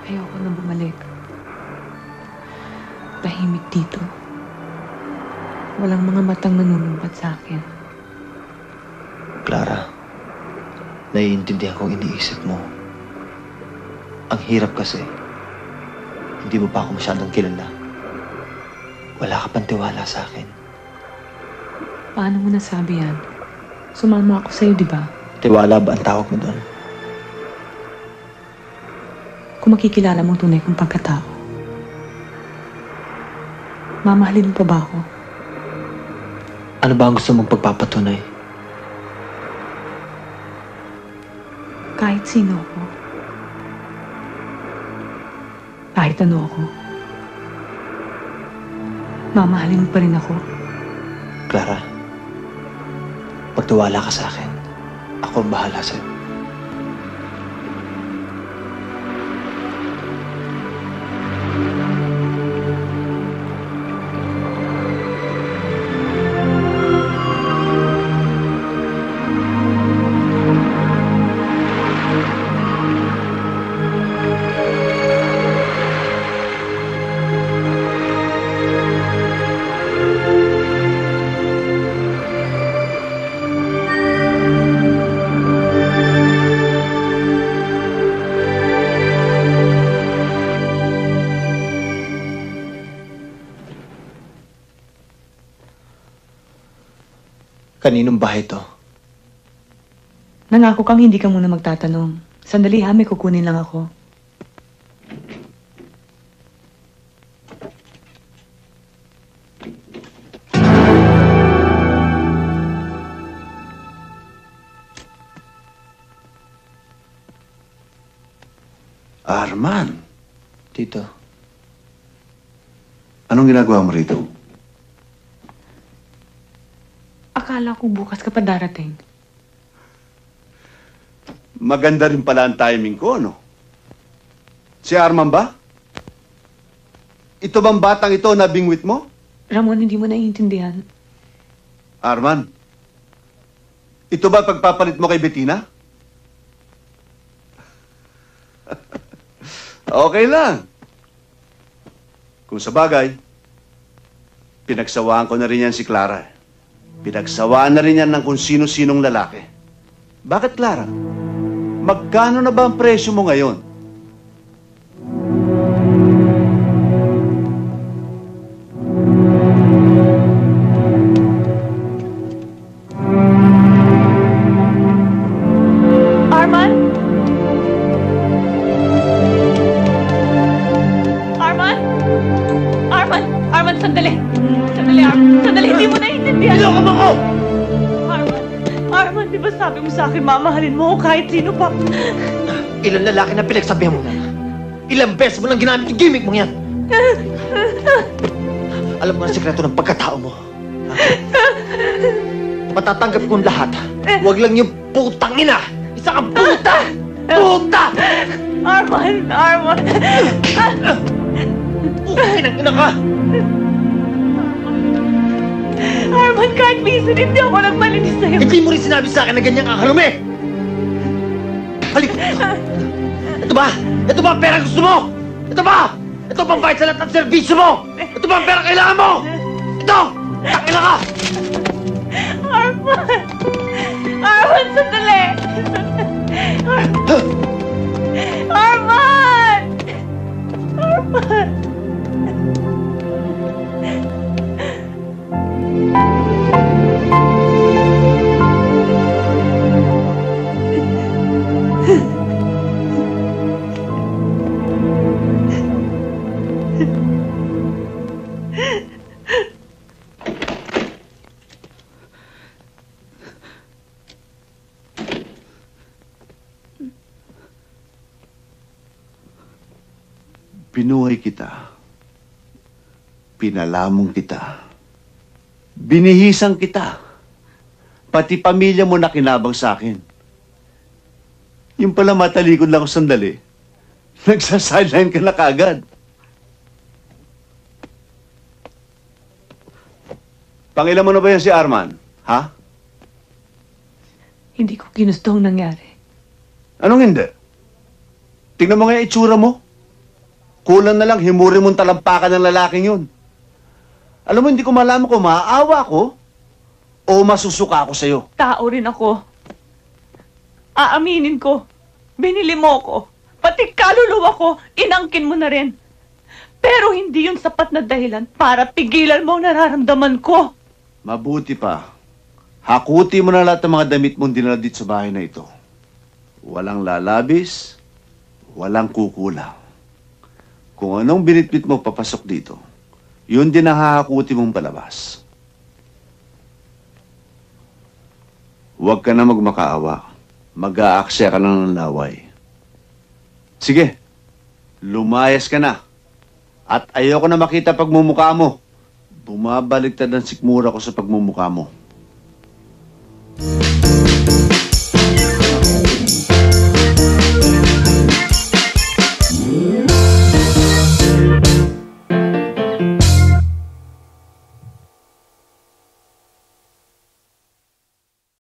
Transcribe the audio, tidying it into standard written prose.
Ayoko na bumalik. Tahimik dito. Walang mga matang nanunumpat sa akin. Clara, naiintindihan kong iniisip mo. Ang hirap kasi. Hindi mo pa ako masyadong kilala. Wala ka pang tiwala sa akin. Paano mo nasabi yan? Sumama ako sa'yo, di ba? Tiwala ba ang tawag mo doon? Kung makikilala mo tunay kong pagkatao, mamahalin mo pa ba ako? Ano ba ang gusto mong pagpapatunay? Kahit sino ako. Kahit ano ako. Mamahalin mo pa rin ako. Clara, pagtiwala ka sa akin. Ako ang bahala sa'yo. Kaninong bahay to? Nangako kang hindi ka muna magtatanong. Sandali ha, may kukunin lang ako. Arman, Tito, anong ginagawa mo rito? Akala ko bukas ka pa darating. Maganda rin pala ang timing ko, no? Si Arman ba? Ito bang batang ito na bingwit mo? Ramon, hindi mo naiintindihan. Arman, ito ba pagpapalit mo kay Bettina? Okay lang. Kung sa bagay, pinagsawaan ko na rin yan si Clara. Pinagsawaan na rin yan ng kung sino-sinong lalaki. Bakit, Clara? Magkano na ba ang presyo mo ngayon? Arman? Arman? Arman? Arman, sandali. Sandali, Arman. Sandali, hindi mo naiintindihan. Niloko mo ko! Arman, Arman, di ba sabi mo sa akin, mamahalin mo ako kahit sino pa? Ilang lalaki na pinagsabihan mo na? Ilang beses mo nang ginamit yung gimmick mong yan? Alam mo ang sekreto ng pagkatao mo. Ha? Matatanggap kong lahat. Huwag lang yung putang ina! Isa kang puta! Puta! Arman! Arman! Inang ina ka! Arman, kahit minsan hindi ako nagmalinis sa'yo. Hindi mo rin sinabi sa akin na ganyan ka karumi! Halika! Ito ba? Ito ba ang pera gusto mo? Ito ba? Ito bang bayad sa lahat ng servisyo mo? Ito ba ang pera kailangan mo? Ito! Tangina ka! Arman! Arman, sandali! Arman! Arman! Pinuhay kita. Pinalamong kita. Binihisan kita. Pati pamilya mo nakinabang sa akin. Yung pala matalikod lang ako sandali. Nagsa-sideline ka na kaagad. Pangilan mo na ba yan si Arman? Ha? Hindi ko ginusto ang nangyari. Anong hindi? Tingnan mo nga yung itsura mo. Kulang na lang, himurin mong talampakan ng lalaking yun. Alam mo, hindi ko malaman kung maaawa ko o masusuka ako sa'yo. Tao rin ako. Aaminin ko. Binili mo ko. Pati kaluluwa ko, inangkin mo na rin. Pero hindi yun sapat na dahilan para pigilan mo ang nararamdaman ko. Mabuti pa. Hakuti mo na lahat ng mga damit mong dinala dito sa bahay na ito. Walang lalabis, walang kukulang. Kung anong binitbit mo papasok dito, yun din ang hahakuti mong palabas. Huwag ka na magmakaawa. Mag-aaksaya ka lang ng laway. Sige, lumayas ka na. At ayoko na makita pagmumukha mo. Bumabaliktad ang sikmura ko sa pagmumukha mo.